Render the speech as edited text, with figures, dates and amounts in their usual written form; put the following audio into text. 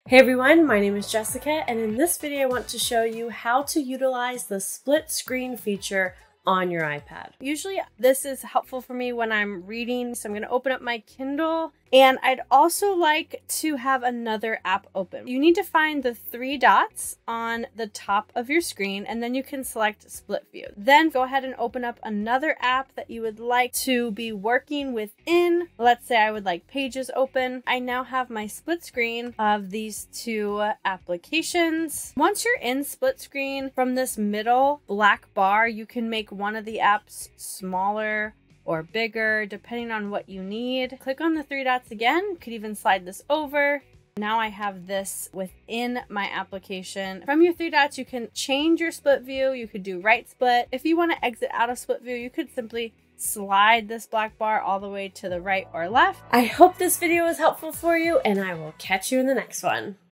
Hey everyone, my name is Jessica, and in this video I want to show you how to utilize the split screen feature on your iPad. Usually this is helpful for me when I'm reading, so I'm going to open up my Kindle, and I'd also like to have another app open. You need to find the three dots on the top of your screen, and then you can select split view. Then go ahead and open up another app that you would like to be working within. Let's say I would like Pages open. I now have my split screen of these two applications. Once you're in split screen, from this middle black bar, you can make one of the apps smaller or bigger depending on what you need. Click on the three dots again. You could even slide this over. Now I have this within my application. From your three dots, you can change your split view. You could do right split. If you want to exit out of split view, you could simply slide this black bar all the way to the right or left. I hope this video was helpful for you, and I will catch you in the next one.